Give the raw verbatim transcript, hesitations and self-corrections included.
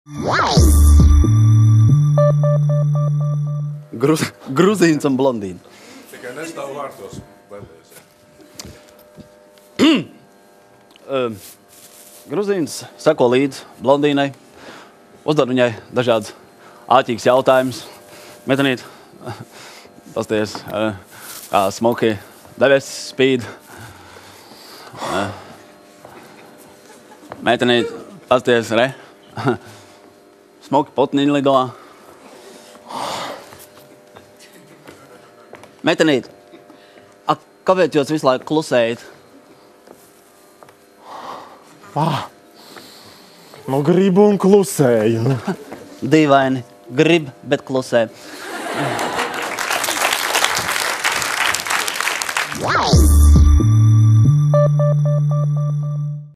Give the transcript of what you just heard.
Gruz, gruzīns un blondīna. Tikai nestāv vārtos vēlēs. uh, Gruzīns seko līdz blondīnai, uzdod viņai dažādas āķīgas jautājumus. Metenīt, pasties, uh, kā smuki debesis spīd. Uh, Metenīt, pasties, re, smuki putniņi lido. Metenīt, a, kāpēc jūs visu laiku klusējat? Ah, nu gribu un klusēju. Dīvaini, grib, bet klusē. Wow!